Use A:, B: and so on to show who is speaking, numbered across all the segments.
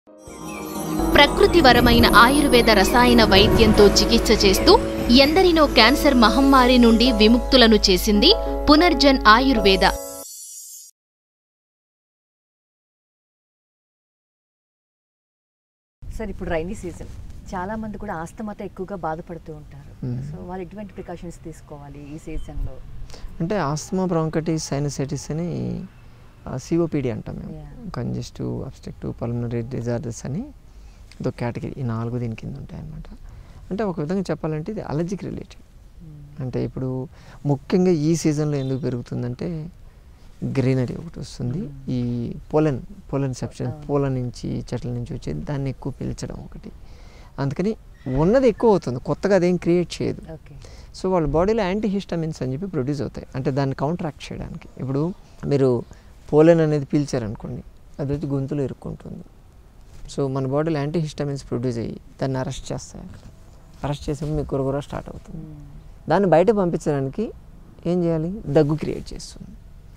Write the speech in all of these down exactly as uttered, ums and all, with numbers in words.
A: ప్రకృతివరమైన ఆయుర్వేద రసాయన వైద్యంతో చికిత్స చేస్తూ ఎందరినో క్యాన్సర్ మహమ్మారి నుండి విముక్తులను చేసింది పునర్జన్ ఆయుర్వేద.
B: సార్, ఇప్పుడు రైనీ సీజన్, చాలా మంది కూడా ఆస్తమాతో ఎక్కువగా బాధపడుతూ ఉంటారు. సో వాళ్ళు ఎటువంటి ప్రికాషన్స్ తీసుకోవాలి ఈ సీజన్లో?
C: అంటే ఆస్తమా, బ్రాంకైటిస్, సైనసైటిస్ అని సిఓపిడి అంటాం మేము, కంజెస్టివ్ అబ్స్ట్రక్టివ్ పల్మనరీ డిజార్డర్స్ అని ఇదో కేటగిరీ. ఈ నాలుగు దీని కింద ఉంటాయి అన్నమాట. అంటే ఒక విధంగా చెప్పాలంటే ఇది అలర్జీకి రిలేటెడ్. అంటే ఇప్పుడు ముఖ్యంగా ఈ సీజన్లో ఎందుకు పెరుగుతుందంటే గ్రీనరీ ఒకటి వస్తుంది, ఈ పోలెన్ పోలెన్ సబ్స్టెన్స్ పోలన్ నుంచి చెట్ల నుంచి వచ్చేది, దాన్ని ఎక్కువ పీల్చడం ఒకటి. అందుకని ఉన్నది ఎక్కువ అవుతుంది, కొత్తగా అదేం క్రియేట్ చేయదు. సో వాళ్ళ బాడీలో యాంటీ హిస్టమిన్స్ అని చెప్పి ప్రొడ్యూస్ అవుతాయి, అంటే దాన్ని కౌంటరాక్ట్ చేయడానికి. ఇప్పుడు మీరు పోలెన్ అనేది పీల్చారనుకోండి, అది వచ్చి గొంతులో ఇరుక్కుంటుంది. సో మన బాడీలో యాంటీ హిస్టమిన్స్ ప్రొడ్యూస్ అయ్యి దాన్ని అరెస్ట్ చేస్తాయి. అక్కడ అరెస్ట్ చేసినప్పుడు మీకు గురగుర స్టార్ట్ అవుతుంది. దాన్ని బయట పంపించడానికి ఏం చేయాలి? దగ్గు క్రియేట్ చేస్తుంది.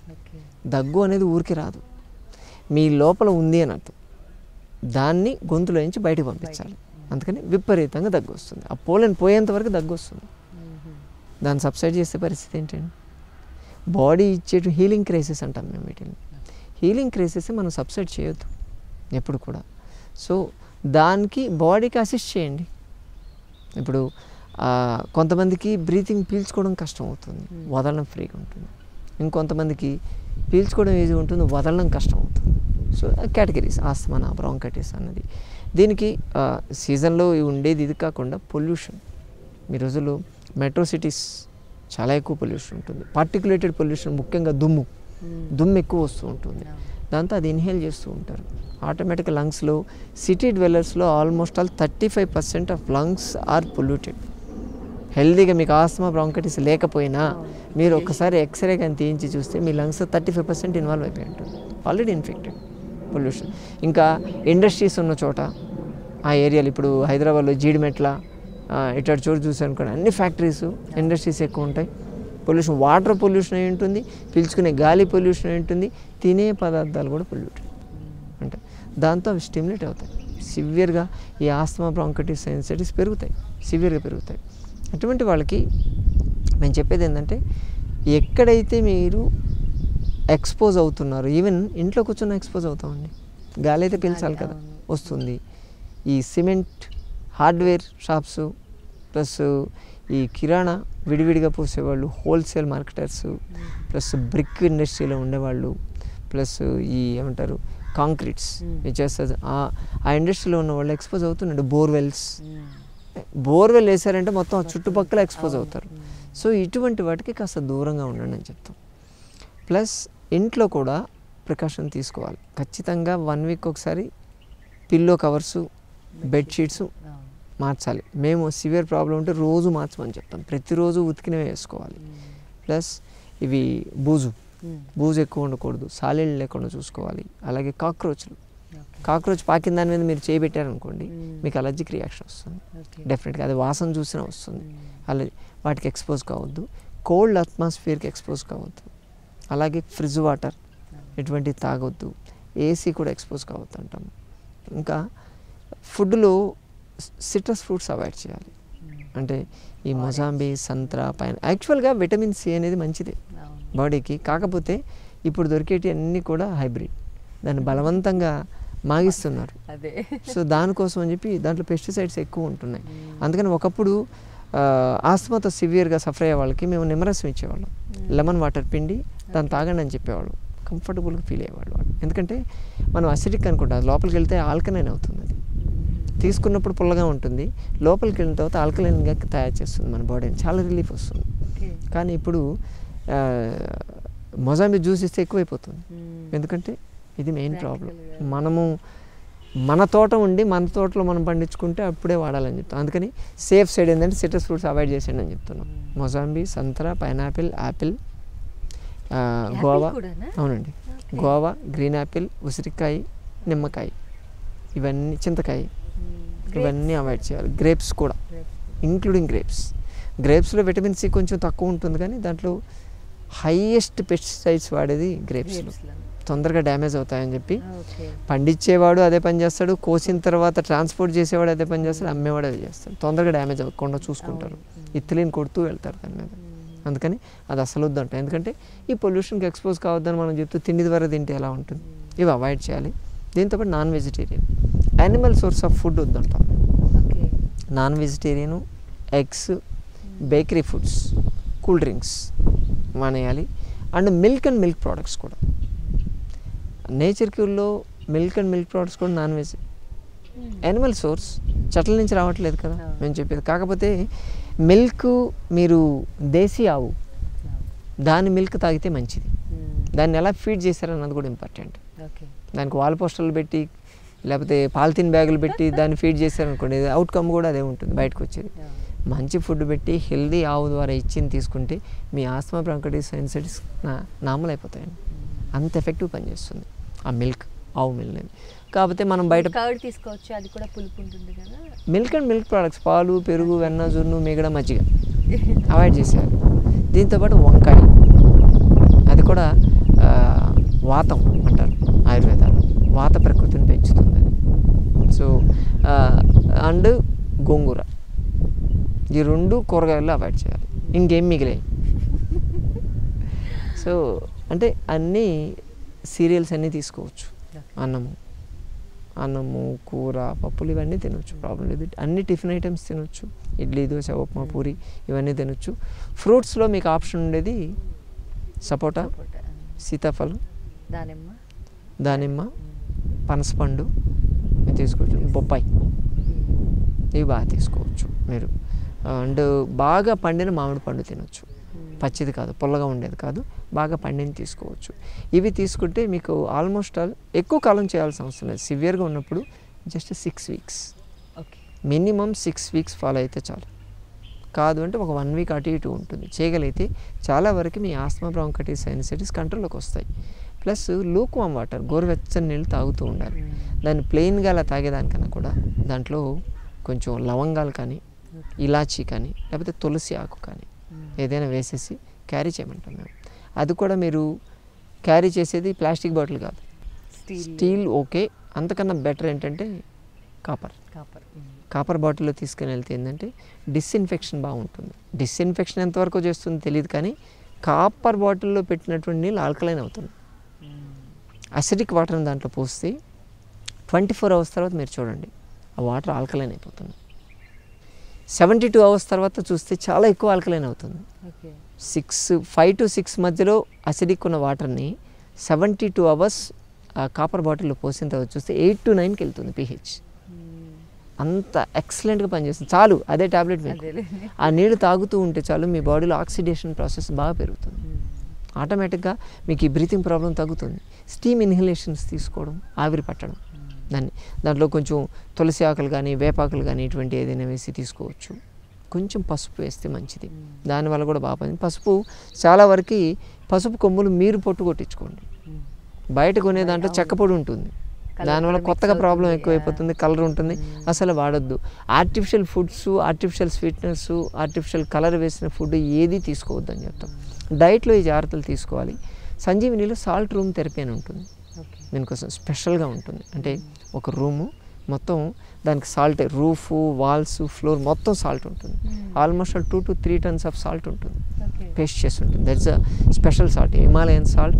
C: దగ్గు అనేది ఊరికి రాదు, మీ లోపల ఉంది అని అర్థం. దాన్ని గొంతులో నుంచి బయటకు పంపించాలి. అందుకని విపరీతంగా దగ్గు వస్తుంది. ఆ పోలెన్ పోయేంత వరకు దగ్గు వస్తుంది. దాన్ని సబ్సైడ్ చేసే పరిస్థితి ఏంటండి? బాడీ ఇచ్చే హీలింగ్ క్రైసిస్ అంటాం మేము వీటిని. హీలింగ్ క్రైసిస్ మనం సబ్సైడ్ చేయొద్దు ఎప్పుడు కూడా. సో దానికి బాడీకి అసిస్ట్ చేయండి. ఇప్పుడు కొంతమందికి బ్రీతింగ్ పీల్చుకోవడం కష్టం అవుతుంది, వదలడం ఫ్రీగా ఉంటుంది. ఇంకొంతమందికి పీల్చుకోవడం ఈజీ ఉంటుంది, వదలడం కష్టం అవుతుంది. సో కేటగిరీస్ ఆస్తమా, బ్రాంకైటిస్ అన్నది. దీనికి సీజన్లో ఉండేది ఇది కాకుండా పొల్యూషన్. ఈ రోజుల్లో మెట్రో సిటీస్ చాలా ఎక్కువ పొల్యూషన్ ఉంటుంది, పార్టిక్యులేటెడ్ పొల్యూషన్, ముఖ్యంగా దుమ్ము దుమ్ము ఎక్కువ వస్తూ ఉంటుంది. దాంతో అది ఇన్హేల్ చేస్తూ ఉంటారు. ఆటోమేటిక్గా లంగ్స్లో సిటీ డ్వెల్లర్స్లో almost all thirty five percent of lungs are polluted. హెల్దీగా మీకు ఆస్తమా, బ్రాంకైటిస్ లేకపోయినా మీరు ఒక్కసారి ఎక్స్రే కానీ తీయించి చూస్తే మీ lungs thirty five percent involve అయిపోయి ఉంటుంది, ఆల్రెడీ ఇన్ఫెక్టెడ్. పొల్యూషన్ ఇంకా ఇండస్ట్రీస్ ఉన్న చోట ఆ ఏరియాలు, ఇప్పుడు హైదరాబాద్లో జీడిమెట్ల ఇటు చోటు చూసానుకోండి, అన్ని ఫ్యాక్టరీస్, ఇండస్ట్రీస్ ఎక్కువ ఉంటాయి. పొల్యూషన్, వాటర్ పొల్యూషన్ అయి ఉంటుంది, పీల్చుకునే గాలి పొల్యూషన్ అయి ఉంటుంది, తినే పదార్థాలు కూడా పొల్యూటెడ్ అంటే దాంతో అవి స్టిమ్యులేట్ అవుతాయి. సివియర్గా ఈ ఆస్తమా, బ్రాంకైటిస్, సైనసైటిస్ పెరుగుతాయి, సివియర్గా పెరుగుతాయి. అటువంటి వాళ్ళకి మేము చెప్పేది ఏంటంటే, ఎక్కడైతే మీరు ఎక్స్పోజ్ అవుతున్నారు, ఈవెన్ ఇంట్లో కూర్చొని ఎక్స్పోజ్ అవుతామండి, గాలి అయితే పీల్చాలి కదా, వస్తుంది. ఈ సిమెంట్ హార్డ్వేర్ షాప్స్ ప్లస్ ఈ కిరాణా విడివిడిగా పోసేవాళ్ళు, హోల్సేల్ మార్కెటర్స్, ప్లస్ బ్రిక్ ఇండస్ట్రీలో ఉండేవాళ్ళు, ప్లస్ ఈ ఏమంటారు కాంక్రీట్స్ చేస్తారు, ఆ ఇండస్ట్రీలో ఉన్న వాళ్ళు ఎక్స్పోజ్ అవుతున్నాడు. బోర్వెల్స్, బోర్వెల్ వేసారంటే మొత్తం చుట్టుపక్కల ఎక్స్పోజ్ అవుతారు. సో ఇటువంటి వాటికి కాస్త దూరంగా ఉండండి అని చెప్తాం. ప్లస్ ఇంట్లో కూడా ప్రికాషన్ తీసుకోవాలి ఖచ్చితంగా. వన్ వీక్ ఒకసారి పిల్లో కవర్సు, బెడ్షీట్స్ మార్చాలి. మేము సివియర్ ప్రాబ్లం ఉంటే రోజు మార్చమని చెప్తాం, ప్రతిరోజు ఉతికినవే వేసుకోవాలి. ప్లస్ ఇవి బూజు బూజు ఎక్కువ ఉండకూడదు, సాలీళ్ళు లేకుండా చూసుకోవాలి. అలాగే కాక్రోచ్లు, కాక్రోచ్ పాకిన దాని మీద మీరు చేయబెట్టారనుకోండి, మీకు అలర్జిక్ రియాక్షన్ వస్తుంది డెఫినెట్గా, అది వాసన చూసినా వస్తుంది. అలా వాటికి ఎక్స్పోజ్ కావద్దు. కోల్డ్ అట్మాస్ఫియర్కి ఎక్స్పోజ్ కావద్దు. అలాగే ఫ్రిడ్జ్ వాటర్ ఎటువంటివి తాగొద్దు. ఏసీ కూడా ఎక్స్పోజ్ కావద్దు అంటాము. ఇంకా ఫుడ్లో సిట్రస్ ఫ్రూట్స్ అవాయిడ్ చేయాలి. అంటే ఈ మొజాంబీ, సంత్రా, పైన యాక్చువల్గా విటమిన్ సి అనేది మంచిదే బాడీకి, కాకపోతే ఇప్పుడు దొరికేటి అన్నీ కూడా హైబ్రిడ్, దాన్ని బలవంతంగా మాగిస్తున్నారు. సో దానికోసం అని చెప్పి దాంట్లో పెస్టిసైడ్స్ ఎక్కువ ఉంటున్నాయి. అందుకని ఒకప్పుడు ఆస్తమాతో సివియర్గా సఫర్ అయ్యే వాళ్ళకి మేము నిమ్మరసం ఇచ్చేవాళ్ళం, లెమన్ వాటర్ పిండి దాన్ని తాగండి అని చెప్పేవాళ్ళం. కంఫర్టబుల్గా ఫీల్ అయ్యేవాళ్ళు వాళ్ళు. ఎందుకంటే మనం అసిడిక్ అనుకుంటాం, లోపలికి వెళ్తే ఆల్కలైన్ అవుతుంది. అది తీసుకున్నప్పుడు పుల్లగా ఉంటుంది, లోపలికి వెళ్ళిన తర్వాత ఆల్కలైన్గా తయారు చేస్తుంది మన బాడీని, చాలా రిలీఫ్ వస్తుంది. కానీ ఇప్పుడు మొజాంబీ జ్యూస్ ఇస్తే ఎక్కువైపోతుంది. ఎందుకంటే ఇది మెయిన్ ప్రాబ్లం. మనము మన తోట ఉండి మన తోటలో మనం పండించుకుంటే అప్పుడే వాడాలని చెప్తాం. అందుకని సేఫ్ సైడ్ ఏంటంటే సిట్రస్ ఫ్రూట్స్ అవాయిడ్ చేసేయండి అని చెప్తున్నాం. మొజాంబీ, సంతరా, పైనాపిల్, యాపిల్, గోవా, అవునండి, గోవా, గ్రీన్ యాపిల్, ఉసిరికాయ, నిమ్మకాయ, ఇవన్నీ, చింతకాయ, ఇవన్నీ అవాయిడ్ చేయాలి. గ్రేప్స్ కూడా, ఇంక్లూడింగ్ గ్రేప్స్. గ్రేప్స్లో విటమిన్ సి కొంచెం తక్కువ ఉంటుంది, కానీ దాంట్లో హైయెస్ట్ పెస్టిసైడ్స్ వాడేది గ్రేప్స్లో. తొందరగా డ్యామేజ్ అవుతాయని చెప్పి
B: ఓకే
C: పండించేవాడు అదే పని చేస్తాడు, కోసిన తర్వాత ట్రాన్స్పోర్ట్ చేసేవాడు అదే పని చేస్తాడు, అమ్మేవాడు అదే చేస్తాడు. తొందరగా డ్యామేజ్ అవ్వకుండా చూసుకుంటారు, ఇథిలిన్ కొడుతూ వెళ్తారు దాని మీద. అందుకని అది అసలు వద్దంట. ఎందుకంటే ఈ పొల్యూషన్కి ఎక్స్పోజ్ కావద్దని మనం చెప్తూ తిండి ద్వారా తింటే ఎలా ఉంటుంది, ఇవి అవాయిడ్ చేయాలి. దీంతోపాటు non vegetarian, animal source of food వద్దంటాం.
B: Okay
C: non vegetarian, eggs, bakery foods, cool drinks మానేయాలి. And milk and milk products కూడా, నేచర్ క్యూర్లో మిల్క్ అండ్ మిల్క్ ప్రోడక్ట్స్ కూడా నాన్ వెజ్, యానిమల్ సోర్స్, చెట్ల నుంచి రావట్లేదు కదా మేము చెప్పేది. కాకపోతే మిల్క్ మీరు దేశీ ఆవు దాని మిల్క్ తాగితే మంచిది. దాన్ని ఎలా ఫీడ్ చేశారన్నది కూడా ఇంపార్టెంట్. దానికి వాల్ పోస్టర్లు పెట్టి లేకపోతే పాలిథిన్ బ్యాగులు పెట్టి దాన్ని ఫీడ్ చేశారనుకోండి, అవుట్కమ్ కూడా అదే ఉంటుంది బయటకు వచ్చేది. మంచి ఫుడ్ పెట్టి హెల్దీ ఆవు ద్వారా ఇచ్చింది తీసుకుంటే మీ ఆస్తమా బ్రాంకైటిస్ సైనసైటిస్ నా నార్మల్ అయిపోతాయండి. అంత ఎఫెక్టివ్ పనిచేస్తుంది ఆ మిల్క్, ఆవు మిల్క్ అనేది. కాకపోతే మనం బయట
B: కర్డ్ తీసుకోవచ్చు, అది కూడా పులుపు ఉంటుంది కదా.
C: మిల్క్ అండ్ మిల్క్ ప్రోడక్ట్స్, పాలు, పెరుగు, వెన్న, జున్ను, మిగడ, మజ్జిగ అవాయిడ్ చేసేయాలి. దీంతోపాటు వంకాయ, అది కూడా వాతం అంటారు ఆయుర్వేదాలు, వాత ప్రకృతిని పెంచుతుంది. సో అండ్ గోంగూర, ఈ రెండు కూరగాయలు అవాయిడ్ చేయాలి. ఇంకేం మిగిలాయి. సో అంటే అన్నీ సీరియల్స్ అన్నీ తీసుకోవచ్చు, అన్నము అన్నము కూర పప్పులు ఇవన్నీ తినొచ్చు, ప్రాబ్లం లేదు. అన్ని టిఫిన్ ఐటమ్స్ తినొచ్చు, ఇడ్లీ, దోశ, ఉప్మా, పూరి ఇవన్నీ తినొచ్చు. ఫ్రూట్స్లో మీకు ఆప్షన్ ఉండేది సపోటా, సీతాఫలం,
B: దానిమ్మ
C: దానిమ్మ పనసపండు మీరు తీసుకోవచ్చు, బొప్పాయి ఇవి బాగా తీసుకోవచ్చు మీరు. అండ్ బాగా పండిన మామిడి పండు తినొచ్చు, పచ్చిది కాదు, పుల్లగా ఉండేది కాదు, బాగా పండిని తీసుకోవచ్చు. ఇవి తీసుకుంటే మీకు ఆల్మోస్ట్ ఆల్ ఎక్కువ కాలం చేయాల్సిన అవసరం లేదు. సివియర్గా ఉన్నప్పుడు just six weeks
B: okay,
C: minimum six weeks follow అయితే చాలు. కాదు అంటే ఒక వన్ వీక్ అటు ఇటు ఉంటుంది. చేయగలిగితే చాలా వరకు మీ ఆస్తమా బ్రాంకైటిస్ సైనసైటిస్ కంట్రోల్లోకి వస్తాయి. ప్లస్ లూక్ వామ్ వాటర్, గోరువెచ్చని నీళ్ళు తాగుతూ ఉండాలి. దాన్ని ప్లెయిన్గా అలా తాగేదానికన్నా కూడా దాంట్లో కొంచెం లవంగాలు కానీ, ఇలాచీ కానీ, లేకపోతే తులసి ఆకు కానీ ఏదైనా వేసేసి క్యారీ చేయమంటాం మేము. అది కూడా మీరు క్యారీ చేసేది ప్లాస్టిక్ బాటిల్ కాదు, స్టీల్. ఓకే, అంతకన్నా బెటర్ ఏంటంటే కాపర్.
B: కాపర్
C: కాపర్ బాటిల్లో తీసుకుని వెళ్తే ఏంటంటే డిస్ఇన్ఫెక్షన్ బాగుంటుంది. డిస్ఇన్ఫెక్షన్ ఎంతవరకు చేస్తుందో తెలియదు, కానీ కాపర్ బాటిల్లో పెట్టినటువంటి నీళ్ళు ఆల్కలైన్ అవుతుంది. అసిడిక్ వాటర్ని దాంట్లో పోస్తే ట్వంటీ ఫోర్ అవర్స్ తర్వాత మీరు చూడండి ఆ వాటర్ ఆల్కలైన్ అయిపోతుంది. సెవెంటీ టూ అవర్స్ తర్వాత చూస్తే చాలా ఎక్కువ ఆల్కలైన్ అవుతుంది. సిక్స్ ఫైవ్ టు సిక్స్ మధ్యలో అసిడిక్ ఉన్న వాటర్ని సెవెంటీ టూ అవర్స్ ఆ కాపర్ బాటిల్లో పోసిన తర్వాత చూస్తే ఎయిట్ టు నైన్కి వెళ్తుంది పీహెచ్. అంత ఎక్సలెంట్గా పనిచేస్తుంది. చాలు అదే ట్యాబ్లెట్ మీకు. ఆ నీళ్ళు తాగుతూ ఉంటే చాలు మీ బాడీలో ఆక్సిడేషన్ ప్రాసెస్ బాగా పెరుగుతుంది. ఆటోమేటిక్గా మీకు ఈ బ్రీతింగ్ ప్రాబ్లం తగ్గుతుంది. స్టీమ్ ఇన్హలేషన్స్ తీసుకోవడం, ఆవిరి పట్టడం, దాన్ని దాంట్లో కొంచెం తులసి ఆకులు కానీ వేపాకులు కానీ ఇటువంటి ఏదైనా వేసి తీసుకోవచ్చు. కొంచెం పసుపు వేస్తే మంచిది, దానివల్ల కూడా బాగా పని. పసుపు చాలా వరకు పసుపు కొమ్ములు మీరు పొట్టు కొట్టించుకోండి. బయట కొనే దాంట్లో చెక్క పొడి ఉంటుంది, దానివల్ల కొత్తగా ప్రాబ్లం ఎక్కువైపోతుంది, కలర్ ఉంటుంది, అసలు వాడొద్దు. Artificial foods, artificial sweetness, artificial colour వేసిన ఫుడ్ ఏది తీసుకోవద్దు అని చెప్తాం. డైట్లో ఈ జాగ్రత్తలు తీసుకోవాలి. సంజీవినిలో సాల్ట్ రూమ్ థెరపీ అని ఉంటుంది, దీనికోసం స్పెషల్గా ఉంటుంది. అంటే ఒక రూము మొత్తం దానికి సాల్ట్, రూఫ్, వాల్స్, ఫ్లోర్ మొత్తం సాల్ట్ ఉంటుంది. Almost two to three tons of salt ఉంటుంది, పేస్ట్ చేసి ఉంటుంది. That's a special salt. Himalayan salt,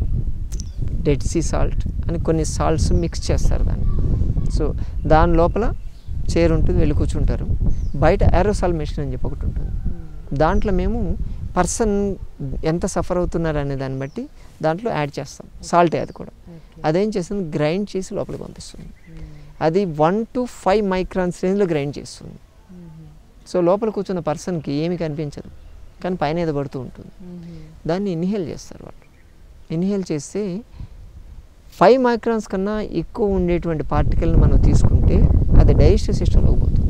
C: Dead Sea salt అని కొన్ని సాల్ట్స్ మిక్స్ చేస్తారు దాన్ని. సో దాని లోపల చైర్ ఉంటుంది, వెళ్ళి కూర్చుంటారు. బయట ఏరోసాల్ మెషిన్ అని చెప్పి ఒకటి ఉంటుంది, దాంట్లో మేము పర్సన్ ఎంత సఫర్ అవుతున్నారు అనే దాన్ని బట్టి దాంట్లో యాడ్ చేస్తాం సాల్టే. అది కూడా అదేం చేస్తుంది, గ్రైండ్ చేసి లోపలికి పంపిస్తుంది. అది వన్ టు ఫైవ్ మైక్రాన్స్ రేంజ్లో గ్రైండ్ చేస్తుంది. సో లోపల కూర్చున్న పర్సన్కి ఏమి కనిపించదు, కానీ పైన ఏదో పడుతూ ఉంటుంది. దాన్ని ఇన్హేల్ చేస్తారు వాళ్ళు. ఇన్హేల్ చేస్తే ఫైవ్ మైక్రాన్స్ కన్నా ఎక్కువ ఉండేటువంటి పార్టికల్ని మనం తీసుకుంటే అది డైజెస్టివ్ సిస్టంలోకి పోతుంది.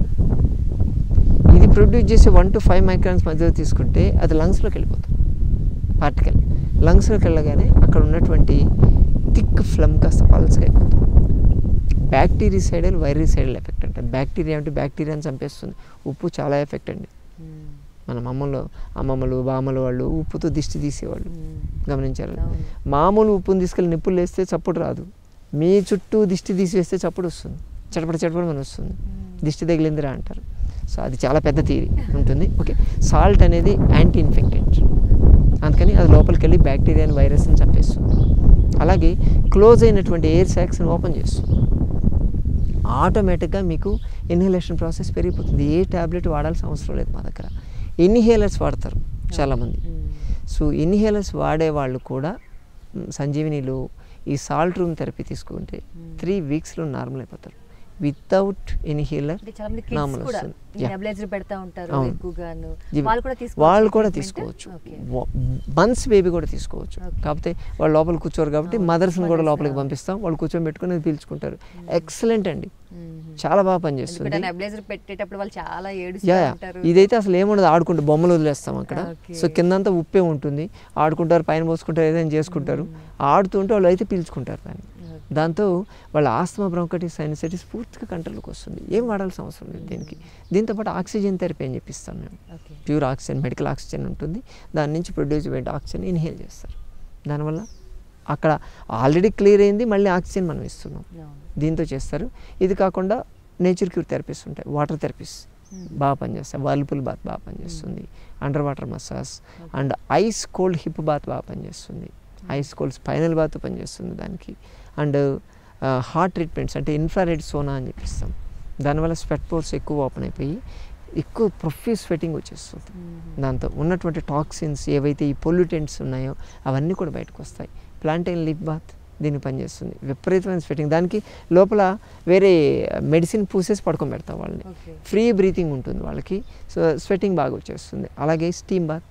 C: ఇది ప్రొడ్యూస్ చేసి వన్ టు ఫైవ్ మైక్రాన్స్ మధ్యలో తీసుకుంటే అది లంగ్స్లోకి వెళ్ళిపోతుంది. పార్టికల్ లంగ్స్లోకి వెళ్ళగానే అక్కడ ఉన్నటువంటి థిక్ ఫ్లమ్ కాస్త పల్స్గా అయిపోతుంది. బ్యాక్టీరిసైడల్ వైరిసైడల్ ఎఫెక్ట్ అంటారు. బ్యాక్టీరియా అంటే బ్యాక్టీరియాని చంపేస్తుంది. ఉప్పు చాలా ఎఫెక్ట్ అండి. మన అమ్మమ్మలు అమ్మమ్మలు బామ్మలు వాళ్ళు ఉప్పుతో దిష్టి తీసేవాళ్ళు, గమనించారు. మామూలు ఉప్పుని తీసుకెళ్ళి నిప్పులు వేస్తే చప్పుడు రాదు, మీ చుట్టూ దిష్టి తీసివేస్తే చప్పుడు వస్తుంది, చటపట చటపడ మన వస్తుంది, దిష్టి తగిలిందిరా అంటారు. సో అది చాలా పెద్ద థియరీ ఉంటుంది. ఓకే, సాల్ట్ అనేది యాంటీ ఇన్ఫెక్టెంట్, అందుకని అది లోపలికి వెళ్ళి బ్యాక్టీరియాని వైరస్ని చంపేస్తుంది. అలాగే క్లోజ్ అయినటువంటి ఎయిర్ సాక్స్ని ఓపెన్ చేస్తుంది. ఆటోమేటిక్గా మీకు ఇన్హలేషన్ ప్రాసెస్ పెరిగిపోతుంది. ఏ ట్యాబ్లెట్ వాడాల్సిన అవసరం లేదు మా దగ్గర. ఇన్హేలర్స్ వాడతారు చాలామంది. సో ఇన్హేలర్స్ వాడే వాళ్ళు కూడా సంజీవినిలో ఈ సాల్ట్ రూమ్ థెరపీ తీసుకుంటే త్రీ వీక్స్లో నార్మల్ అయిపోతారు. వితౌట్ ఇన్హేలర్ నార్మల్ వస్తుంది. వాళ్ళు కూడా తీసుకోవచ్చు, మంత్స్ బేబీ కూడా తీసుకోవచ్చు. కాకపోతే వాళ్ళు లోపల కూర్చోరు కాబట్టి మదర్స్ని కూడా లోపలికి పంపిస్తాం, వాళ్ళు కూర్చొని పెట్టుకుని అది పీల్చుకుంటారు. ఎక్సలెంట్ అండి, చాలా బాగా పనిచేస్తుంది. యా ఇదైతే అసలు ఏముండదు, ఆడుకుంటూ బొమ్మలు వదిలేస్తాం అక్కడ. సో కిందంతా ఉప్పే ఉంటుంది, ఆడుకుంటారు, పైన పోసుకుంటారు, ఏదైనా చేసుకుంటారు, ఆడుతుంటే వాళ్ళు అయితే పీల్చుకుంటారు దాన్ని. దాంతో వాళ్ళ ఆస్తమా బ్రాంకైటిస్ సైనసైటిస్ పూర్తిగా కంట్రోల్కి వస్తుంది. ఏం వాడాల్సిన అవసరం లేదు దీనికి. దీంతోపాటు ఆక్సిజన్ థెరపీ అని చెప్పిస్తాం మేము. ప్యూర్ ఆక్సిజన్, మెడికల్ ఆక్సిజన్ ఉంటుంది, దాని నుంచి ప్రొడ్యూస్ అయ్యే ఆక్సిజన్ ఇన్హేల్ చేస్తారు. దానివల్ల అక్కడ ఆల్రెడీ క్లియర్ అయింది, మళ్ళీ ఆక్సిజన్ మనం ఇస్తున్నాం, దీంతో చేస్తారు. ఇది కాకుండా నేచర్ క్యూర్ థెరపీస్ ఉంటాయి, వాటర్ థెరపీస్ బాగా పనిచేస్తాయి. వర్ల్పూల్ బాత్ బాగా పనిచేస్తుంది, under water massage and ice cold hip bath బాగా పనిచేస్తుంది, ఐస్ కోల్డ్ స్పైనల్ బాత్ పనిచేస్తుంది దానికి. అండ్ హార్ట్ ట్రీట్మెంట్స్ అంటే ఇన్ఫ్రారెడ్ సోనా అని చెప్పిస్తాం. దానివల్ల స్వెట్ పోర్స్ ఎక్కువ ఓపెన్ అయిపోయి ఎక్కువ ప్రొఫ్యూస్ స్వెటింగ్ వచ్చేస్తుంది. దాంతో ఉన్నటువంటి టాక్సిన్స్ ఏవైతే ఈ పొల్యూటెంట్స్ ఉన్నాయో అవన్నీ కూడా బయటకు వస్తాయి. ప్లాంటైన్ లిప్ బాత్ దీన్ని పనిచేస్తుంది, విపరీతమైన స్వెటింగ్. దానికి లోపల వేరే మెడిసిన్ పూసేసి పడుకొని పెడతాం వాళ్ళని, ఫ్రీ బ్రీతింగ్ ఉంటుంది వాళ్ళకి, సో స్వెటింగ్ బాగా వచ్చేస్తుంది. అలాగే స్టీమ్ బాత్,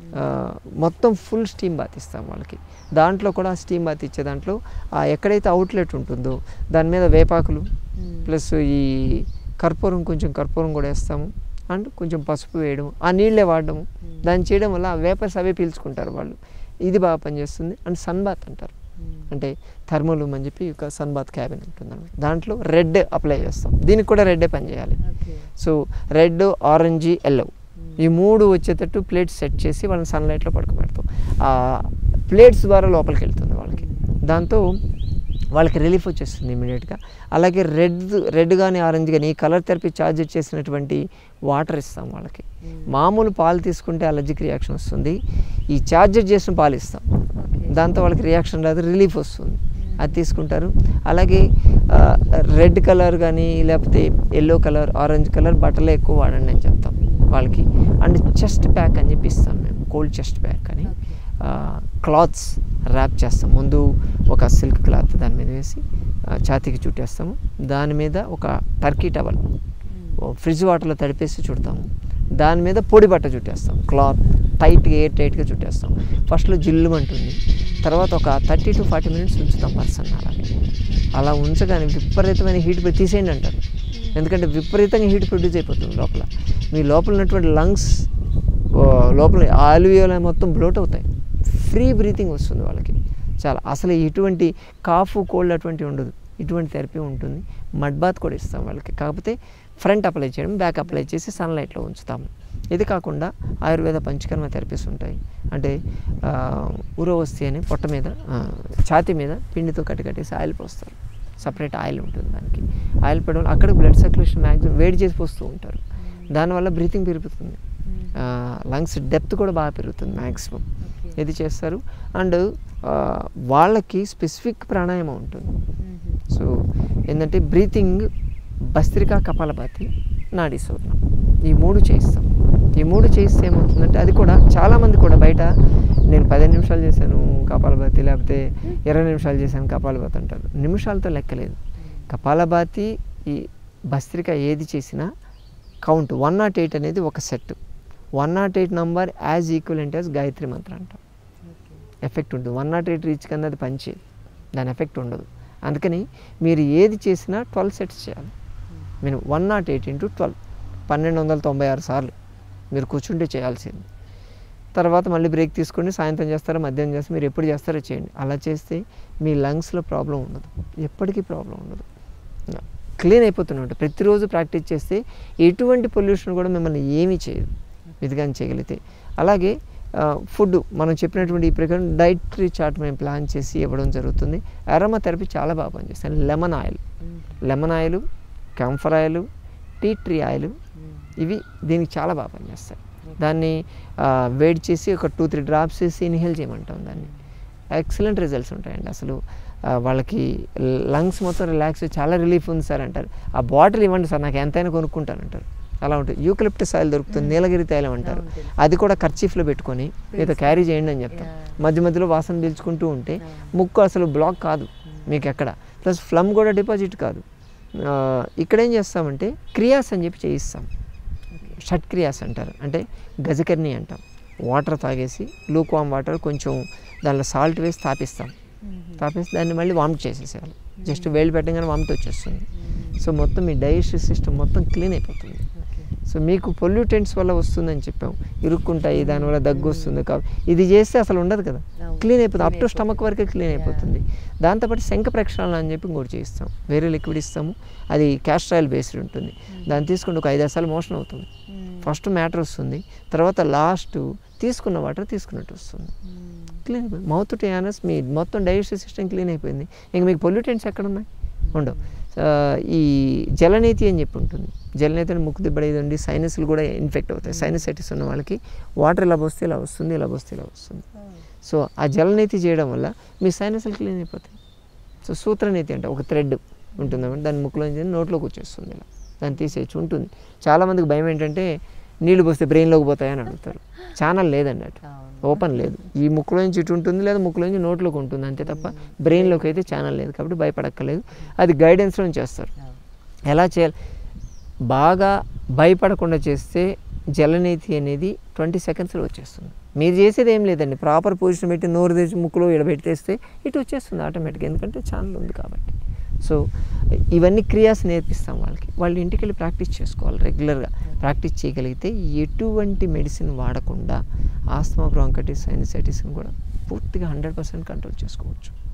C: మొత్తం ఫుల్ స్టీమ్ బాత్ ఇస్తాం వాళ్ళకి. దాంట్లో కూడా స్టీమ్ బాత్ ఇచ్చే దాంట్లో ఎక్కడైతే అవుట్లెట్ ఉంటుందో దాని మీద వేపాకులు ప్లస్ ఈ కర్పూరం, కొంచెం కర్పూరం కూడా వేస్తాము, అండ్ కొంచెం పసుపు వేయడం, ఆ నీళ్ళే వాడడము, దాన్ని చేయడం వల్ల ఆ వేపర్స్ అవే పీల్చుకుంటారు వాళ్ళు. ఇది బాగా పనిచేస్తుంది. అండ్ సన్ బాత్ అంటారు, అంటే థర్మోలూమ్ అని చెప్పి ఒక సన్ బాత్ క్యాబిన్ ఉంటుంది అన్నమాట. దాంట్లో రెడ్ అప్లై చేస్తాం, దీనికి కూడా రెడ్డే పనిచేయాలి. సో రెడ్, ఆరెంజ్, ఎల్లో ఈ మూడు వచ్చేటట్టు ప్లేట్స్ సెట్ చేసి వాళ్ళని సన్లైట్లో పడుకోబెడతాం. ఆ ప్లేట్స్ ద్వారా లోపలికి వెళ్తుంది వాళ్ళకి, దాంతో వాళ్ళకి రిలీఫ్ వచ్చేస్తుంది ఇమీడియట్గా. అలాగే రెడ్ రెడ్ కానీ ఆరెంజ్ కానీ ఈ కలర్ థెరపీ ఛార్జ్ చేసినటువంటి వాటర్ ఇస్తాం వాళ్ళకి. మామూలు పాలు తీసుకుంటే అలర్జిక్ రియాక్షన్ వస్తుంది, ఈ ఛార్జర్ చేసిన పాలు ఇస్తాం, దాంతో వాళ్ళకి రియాక్షన్ రాదు, రిలీఫ్ వస్తుంది, అది తీసుకుంటారు. అలాగే రెడ్ కలర్ కానీ లేకపోతే ఎల్లో కలర్, ఆరెంజ్ కలర్ బట్టలే ఎక్కువ వాడండి అని చెప్తాం వాళ్ళకి. అండ్ చెస్ట్ ప్యాక్ అని చెప్పి ఇస్తాం మేము, కోల్డ్ చెస్ట్ ప్యాక్ అని. క్లాత్స్ ర్యాప్ చేస్తాం, ముందు ఒక సిల్క్ క్లాత్ దాని మీద వేసి ఛాతీకి చుట్టేస్తాము, దాని మీద ఒక టర్కీ టవల్ ఫ్రిడ్జ్ వాటర్లో తడిపేసి చుడతాము, దాని మీద పొడి బట్ట చుట్టేస్తాం, క్లాత్ టైట్గా ఎయిర్ టైట్గా చుట్టేస్తాం. ఫస్ట్లో జిల్లు అంటుంది, తర్వాత ఒక థర్టీ టు ఫార్టీ మినిట్స్ ఉంచుతాం పర్సన్. అలాగే అలా ఉంచగానే విపరీతమైన హీట్ తీసేయండి అంటారు, ఎందుకంటే విపరీతంగా హీట్ ప్రొడ్యూస్ అయిపోతుంది లోపల. మీ లోపల ఉన్నటువంటి లంగ్స్ లోపల ఆల్వియోలా మొత్తం బ్లోట్ అవుతాయి, ఫ్రీ బ్రీతింగ్ వస్తుంది వాళ్ళకి చాలా. అసలు ఇటువంటి కాఫ్ కోల్డ్ అటువంటి ఉండదు, ఇటువంటి థెరపీ ఉంటుంది. మడ్ బాత్ కూడా ఇస్తాం వాళ్ళకి, కాకపోతే ఫ్రంట్ అప్లై చేయడం, బ్యాక్ అప్లై చేసి సన్లైట్లో ఉంచుతాము. ఇది కాకుండా ఆయుర్వేద పంచకర్మ థెరపీస్ ఉంటాయి, అంటే ఉరవస్తి అని పొట్ట మీద ఛాతీ మీద పిండితో కట్టి కట్టేసి ఆయిల్ పోస్తారు, సపరేట్ ఆయిల్ ఉంటుంది దానికి. ఆయిల్ పడడం అక్కడ బ్లడ్ సర్క్యులేషన్ మ్యాక్సిమం వేడి చేసి పోస్తూ ఉంటారు, దానివల్ల బ్రీతింగ్ పెరుగుతుంది, లంగ్స్ డెప్త్ కూడా బాగా పెరుగుతుంది మ్యాక్సిమం. ఇది చేస్తారు. అండ్ వాళ్ళకి స్పెసిఫిక్ ప్రాణాయామం ఉంటుంది. సో ఏంటంటే బ్రీతింగ్, భస్త్రికా, కపాలభాతి, నాడీ శోధనం, ఈ మూడు చేయిస్తాం. ఈ మూడు చేయిస్తే ఏమవుతుందంటే, అది కూడా చాలామంది కూడా బయట నేను పదిహేను నిమిషాలు చేశాను కపాలభాతి, లేకపోతే ఇరవై నిమిషాలు చేశాను కపాలభాతి అంటారు. నిమిషాలతో లెక్కలేదు. కపాలభాతి, ఈ భస్త్రిక ఏది చేసినా కౌంట్ వన్ నాట్ ఎయిట్ అనేది ఒక set. One nought eight number as equivalent as Gayatri మంత్రం అంటాం. ఎఫెక్ట్ ఉంటుంది. వన్ నాట్ ఎయిట్ రీచ్ కన్నా అది పనిచేయదు, దాని ఎఫెక్ట్ ఉండదు. అందుకని మీరు ఏది చేసినా ట్వెల్వ్ సెట్స్ చేయాలి. మీరు one nought eight into twelve పన్నెండు వందల తొంభై ఆరు సార్లు మీరు కూర్చుంటే చేయాల్సింది. తర్వాత మళ్ళీ బ్రేక్ తీసుకొని సాయంత్రం చేస్తారో మధ్యాహ్నం చేస్తారో మీరు ఎప్పుడు చేస్తారో చేయండి. అలా చేస్తే మీ లంగ్స్లో ప్రాబ్లం ఉండదు, ఎప్పటికీ ప్రాబ్లం ఉండదు, క్లీన్ అయిపోతూనే ఉంటుంది. ప్రతిరోజు ప్రాక్టీస్ చేస్తే ఎటువంటి పొల్యూషన్ కూడా మిమ్మల్ని ఏమీ చేయదు, ఇది కానీ చేయగలిగితే. అలాగే ఫుడ్ మనం చెప్పినటువంటి ఈ ప్రకారం డైటరీ చార్ట్ మేము ప్లాన్ చేసి ఇవ్వడం జరుగుతుంది. అరోమా థెరపీ చాలా బాగా పనిచేస్తాయి. Lemon oil lemon oil camphor oil tea tree oil ఇవి దీనికి చాలా బాగా పనిచేస్తాయి. దాన్ని వేడి చేసి ఒక టూ త్రీ డ్రాప్స్ వేసి ఇన్హేల్ చేయమంటాం. దాన్ని ఎక్సలెంట్ రిజల్ట్స్ ఉంటాయండి. అసలు వాళ్ళకి లంగ్స్ మొత్తం రిలాక్స్, చాలా రిలీఫ్ ఉంది సార్ అంటారు. ఆ బాటిల్ ఇవ్వండి సార్, నాకు ఎంతైనా కొనుక్కుంటానంటారు. అలా ఉంటుంది. యూకలిప్టస్ ఆయిల్ దొరుకుతుంది, నీలగిరి తైలం అంటారు. అది కూడా కర్చీఫ్లో పెట్టుకొని మీతో క్యారీ చేయండి అని చెప్తాం. మధ్య మధ్యలో వాసన పీల్చుకుంటూ ఉంటే ముక్కు అసలు బ్లాక్ కాదు మీకు ఎక్కడ, ప్లస్ ఫ్లమ్ కూడా డిపాజిట్ కాదు. ఇక్కడ ఏం చేస్తామంటే క్రియాస్ అని చెప్పి చేయిస్తాం. షట్ క్రియాస్ అంటారు, అంటే గజకర్ణి అంటాం. వాటర్ తాగేసి లూక్ వామ్ వాటర్ కొంచెం దానిలో సాల్ట్ వేసి తాపిస్తాం. తాపేసి దాన్ని మళ్ళీ వామిట్ చేసేసేయాలి. జస్ట్ వేళ్ళు పెట్టగానే వామిట్ వచ్చేస్తుంది. సో మొత్తం మీ డైజెస్టివ్ సిస్టమ్ మొత్తం క్లీన్ అయిపోతుంది. సో మీకు పొల్యూటెంట్స్ వల్ల వస్తుందని చెప్పాం, ఇరుక్కుంటాయి, దానివల్ల దగ్గు వస్తుంది. కాబట్టి ఇది చేస్తే అసలు ఉండదు కదా, క్లీన్ అయిపోతుంది. అప్ టు స్టమక్ వరకే క్లీన్ అయిపోతుంది. దాంతోపాటు శంఖ ప్రక్షాళన అని చెప్పి ఇంకోటి చేయిస్తాం. వేరే లిక్విడ్ ఇస్తాము, అది క్యాస్టర్ ఆయిల్ బేస్డ్ ఉంటుంది. దాన్ని తీసుకుంటే ఒక ఐదు సార్లు మోషన్ అవుతుంది. ఫస్ట్ మ్యాటర్ వస్తుంది, తర్వాత లాస్ట్ తీసుకున్న వాటర్ తీసుకున్నట్టు వస్తుంది. క్లీన్ అయిపోయింది. మౌత్ టు యానస్ మీ మొత్తం డైజెస్టివ్ సిస్టమ్ క్లీన్ అయిపోయింది. ఇంక మీకు పొల్యూటెంట్స్ ఎక్కడ ఉన్నాయి, ఉండవు. ఈ జలనేతి అని చెప్పి ఉంటుంది. జలనేతి అని ముక్కు దిబ్బడేది ఉండి సైనస్లు కూడా ఇన్ఫెక్ట్ అవుతాయి. సైనసైటిస్ ఉన్న వాళ్ళకి వాటర్ ఇలా వస్తే ఇలా వస్తుంది, ఇలా వస్తే ఇలా వస్తుంది. సో ఆ జలనేతి చేయడం వల్ల మీ సైనస్లు క్లీన్ అయిపోతాయి. సో సూత్రనేతి అంటే ఒక థ్రెడ్ ఉంటుందన్నమాట, దాన్ని ముక్కులో నోట్లోకి వచ్చేస్తుంది. ఇలా దాన్ని తీసేయచ్చు ఉంటుంది. చాలామందికి భయం ఏంటంటే నీళ్లు పోస్తే బ్రెయిన్లోకి పోతాయని అడుగుతారు. ఛానల్ లేదండి, అటు ఓపెన్ లేదు. ఈ ముక్కులో నుంచి ఇటు ఉంటుంది, లేదా ముక్కులో నుంచి నోట్లోకి ఉంటుంది, అంతే తప్ప బ్రెయిన్లోకి అయితే ఛానల్ లేదు. కాబట్టి భయపడక్కర్లేదు, అది గైడెన్స్లో చేస్తారు. ఎలా చేయాలి, బాగా భయపడకుండా చేస్తే జలనేతి అనేది ట్వంటీ సెకండ్స్లో వచ్చేస్తుంది. మీరు చేసేది ఏం లేదండి, ప్రాపర్ పొజిషన్ పెట్టి నోరు తెచ్చి ముక్కులో ఇక్కడ పెట్టేస్తే ఇటు వచ్చేస్తుంది ఆటోమేటిక్గా, ఎందుకంటే ఛానల్ ఉంది కాబట్టి. సో ఇవన్నీ క్రియాస్ నేర్పిస్తాం వాళ్ళకి. వాళ్ళు ఇంటికి వెళ్ళి ప్రాక్టీస్ చేసుకోవాలి. రెగ్యులర్గా ప్రాక్టీస్ చేయగలిగితే ఎటువంటి మెడిసిన్ వాడకుండా ఆస్తమా, బ్రాంకైటిస్, సైనసైటిస్ని కూడా పూర్తిగా హండ్రెడ్ పర్సెంట్ కంట్రోల్ చేసుకోవచ్చు.